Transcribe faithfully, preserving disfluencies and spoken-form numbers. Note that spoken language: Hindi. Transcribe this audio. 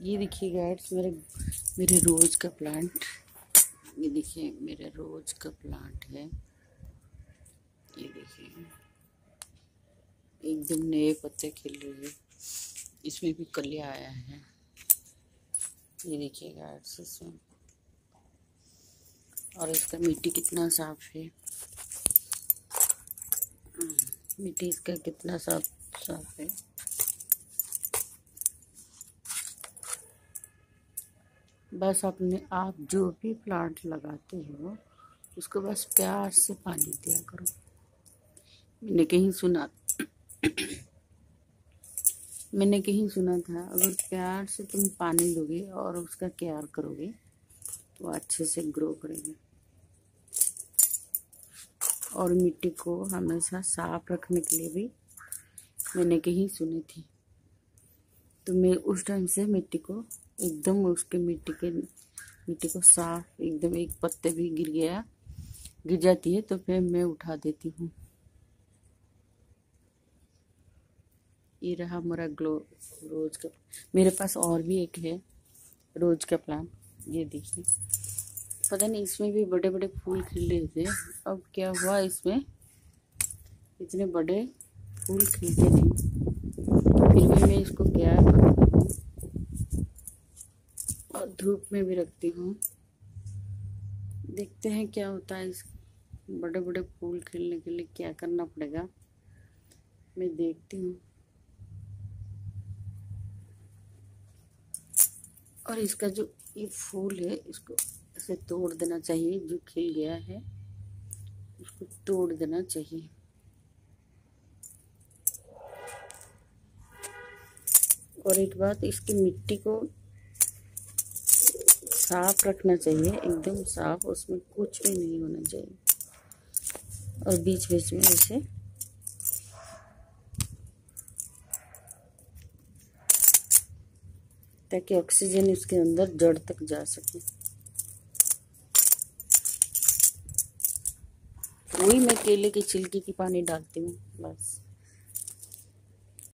ये देखिए गाइस, मेरे मेरे रोज का प्लांट। ये देखिए मेरे रोज का प्लांट है। ये देखिए एकदम नए पत्ते खिल रहे हैं। इसमें भी कलियां आया है। ये देखिए गाइस इसमें, और इसका मिट्टी कितना साफ है। मिट्टी इसका कितना साफ साफ है। बस अपने आप जो भी प्लांट लगाते हो उसको बस प्यार से पानी दिया करो। मैंने कहीं सुना मैंने कहीं सुना था अगर प्यार से तुम पानी दोगे और उसका केयर करोगे तो अच्छे से ग्रो करेगा। और मिट्टी को हमेशा साफ रखने के लिए भी मैंने कहीं सुनी थी। तो मैं उस टाइम से मिट्टी को एकदम उसके मिट्टी के मिट्टी को साफ एकदम, एक पत्ते भी गिर गया गिर जाती है तो फिर मैं उठा देती हूँ। ये रहा मेरा ग्लो रोज का। मेरे पास और भी एक है रोज का प्लांट। ये देखिए, पता नहीं इसमें भी बड़े बड़े फूल खिल रहे थे, अब क्या हुआ इसमें इतने बड़े फूल खिलते नहीं। फिर भी मैं इसको क्या करती हूँ और धूप में भी रखती हूँ। देखते हैं क्या होता है। इस बड़े बड़े फूल खिलने के लिए क्या करना पड़ेगा, मैं देखती हूँ। और इसका जो ये फूल है इसको ऐसे तोड़ देना चाहिए। जो खिल गया है उसको तोड़ देना चाहिए। और एक बात, इसकी मिट्टी को साफ रखना चाहिए, एकदम साफ, उसमें कुछ भी नहीं होना चाहिए। और बीच बीच में ऐसे ताकि ऑक्सीजन इसके अंदर जड़ तक जा सके। वही मैं केले की छिलके की पानी डालती हूँ बस।